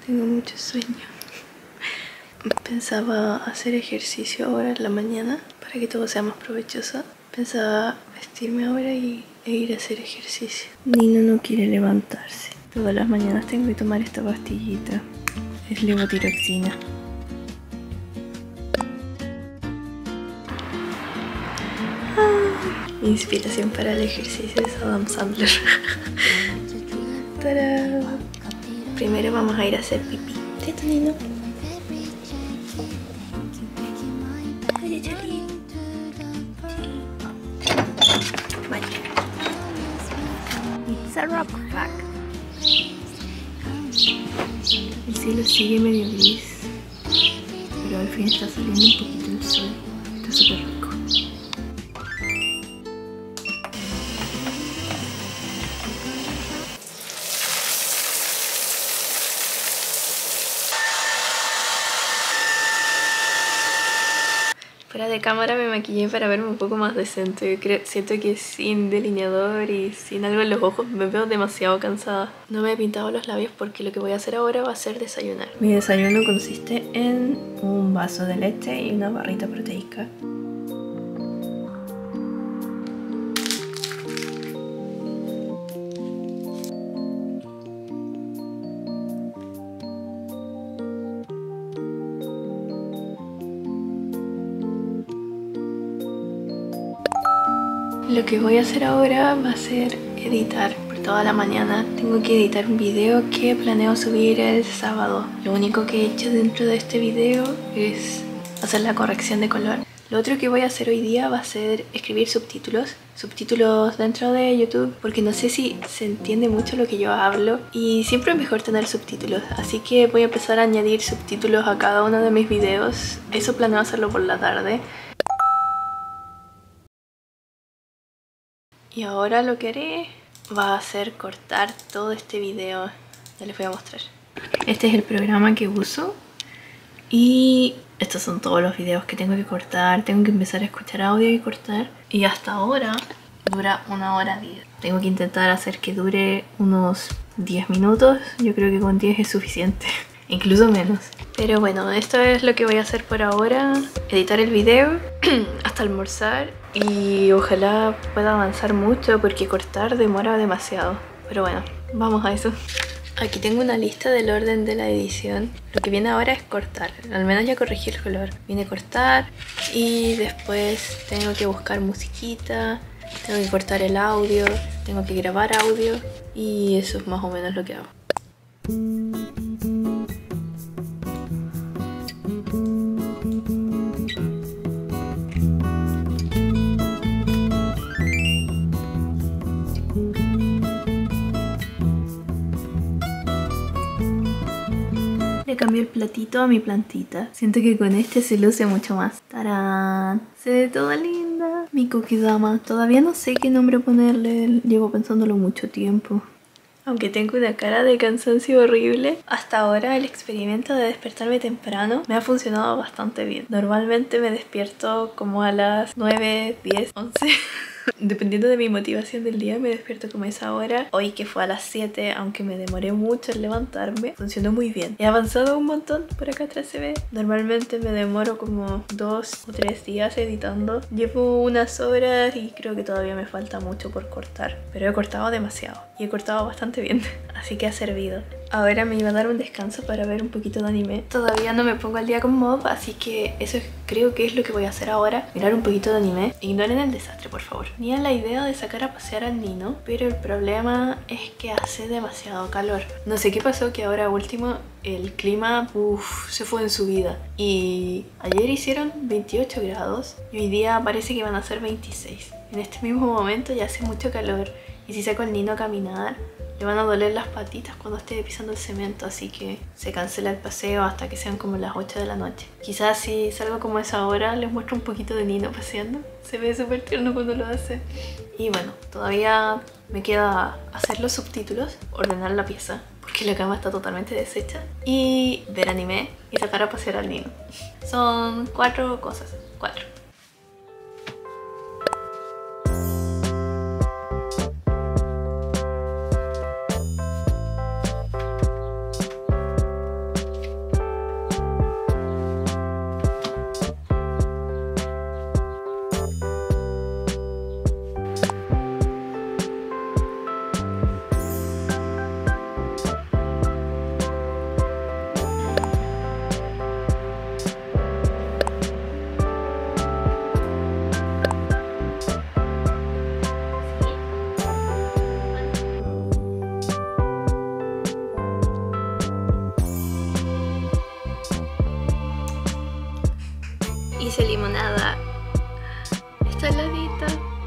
Tengo mucho sueño. Pensaba hacer ejercicio ahora en la mañana para que todo sea más provechoso. Pensaba vestirme ahora e ir a hacer ejercicio. Nino no quiere levantarse. Todas las mañanas tengo que tomar esta pastillita. Es levotiroxina. Inspiración para el ejercicio es Adam Sandler. ¡Tarán! Primero vamos a ir a hacer pipí. ¿Cierto, Nino? Oye, Charlie. Vaya. It's a rock pack. El cielo sigue medio gris, pero al fin está saliendo un poquito el sol. Está súper rico. Fuera de cámara me maquillé para verme un poco más decente. Siento que sin delineador y sin algo en los ojos me veo demasiado cansada. No me he pintado los labios porque lo que voy a hacer ahora va a ser desayunar. Mi desayuno consiste en un vaso de leche y una barrita proteica. Lo que voy a hacer ahora va a ser editar por toda la mañana. Tengo que editar un video que planeo subir el sábado. Lo único que he hecho dentro de este video es hacer la corrección de color. Lo otro que voy a hacer hoy día va a ser escribir subtítulos. Subtítulos dentro de YouTube, porque no sé si se entiende mucho lo que yo hablo y siempre es mejor tener subtítulos. Así que voy a empezar a añadir subtítulos a cada uno de mis videos. Eso planeo hacerlo por la tarde. Y ahora lo que haré va a ser cortar todo este video. Ya les voy a mostrar. Este es el programa que uso. Y estos son todos los videos que tengo que cortar. Tengo que empezar a escuchar audio y cortar. Y hasta ahora dura 1 hora 10. Tengo que intentar hacer que dure unos 10 minutos. Yo creo que con 10 es suficiente. Incluso menos. Pero bueno, esto es lo que voy a hacer por ahora. Editar el video hasta almorzar. Y ojalá pueda avanzar mucho porque cortar demora demasiado. Pero bueno, vamos a eso. Aquí tengo una lista del orden de la edición. Lo que viene ahora es cortar. Al menos ya corregí el color. Viene cortar y después tengo que buscar musiquita. Tengo que cortar el audio. Tengo que grabar audio. Y eso es más o menos lo que hago. Le cambié el platito a mi plantita. Siento que con este se luce mucho más. ¡Tarán! Se ve toda linda. Mi Kokidama. Todavía no sé qué nombre ponerle. Llevo pensándolo mucho tiempo. Aunque tengo una cara de cansancio horrible, hasta ahora el experimento de despertarme temprano me ha funcionado bastante bien. Normalmente me despierto como a las 9, 10, 11. Dependiendo de mi motivación del día me despierto como a esa hora. Hoy que fue a las 7, aunque me demoré mucho en levantarme, funcionó muy bien. He avanzado un montón, por acá atrás se ve. Normalmente me demoro como 2 o 3 días editando. Llevo unas horas y creo que todavía me falta mucho por cortar. Pero he cortado demasiado y he cortado bastante bien. Así que ha servido. Ahora me iba a dar un descanso para ver un poquito de anime. Todavía no me pongo al día con Mob, así que eso creo que es lo que voy a hacer ahora. Mirar un poquito de anime. Ignoren el desastre, por favor. Tenía la idea de sacar a pasear al Nino, pero el problema es que hace demasiado calor. No sé qué pasó, que ahora último el clima se fue en subida. Y ayer hicieron 28 grados y hoy día parece que van a ser 26. En este mismo momento ya hace mucho calor. Y si saco al Nino a caminar, le van a doler las patitas cuando esté pisando el cemento, así que se cancela el paseo hasta que sean como las 8 de la noche. Quizás si salgo como a esa hora les muestro un poquito de Nino paseando. Se ve súper tierno cuando lo hace. Y bueno, todavía me queda hacer los subtítulos, ordenar la pieza, porque la cama está totalmente deshecha, y ver anime y sacar a pasear al Nino. Son 4 cosas, 4. saladita.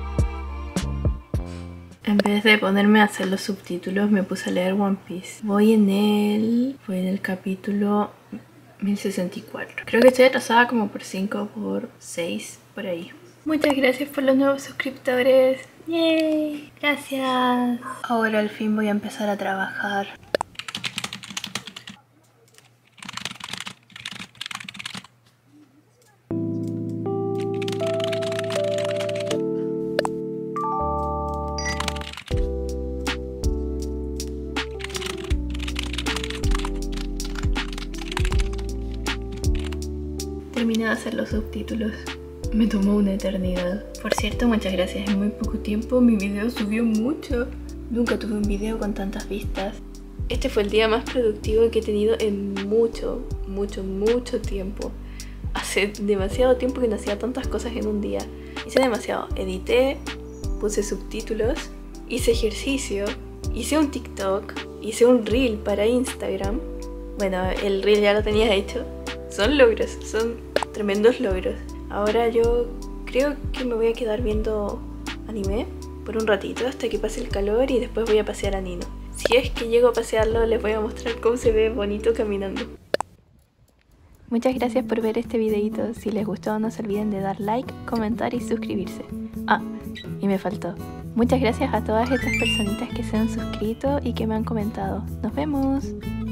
En vez de ponerme a hacer los subtítulos, me puse a leer One Piece. Voy en el capítulo 1064. Creo que estoy atrasada como por 5 por 6, por ahí. Muchas gracias por los nuevos suscriptores. ¡Yay! Gracias. Ahora al fin voy a empezar a trabajar. Terminé de hacer los subtítulos. Me tomó una eternidad. Por cierto, muchas gracias. En muy poco tiempo mi video subió mucho. Nunca tuve un video con tantas vistas. Este fue el día más productivo que he tenido en mucho tiempo. Hace demasiado tiempo que no hacía tantas cosas en un día. Hice demasiado. Edité, puse subtítulos, hice ejercicio, hice un TikTok, hice un reel para Instagram. Bueno, el reel ya lo tenía hecho. Son logros, son tremendos logros. Ahora yo creo que me voy a quedar viendo anime por un ratito hasta que pase el calor y después voy a pasear a Nino. Si es que llego a pasearlo, les voy a mostrar cómo se ve bonito caminando. Muchas gracias por ver este videito. Si les gustó, no se olviden de dar like, comentar y suscribirse. Ah, y me faltó. Muchas gracias a todas estas personitas que se han suscrito y que me han comentado. ¡Nos vemos!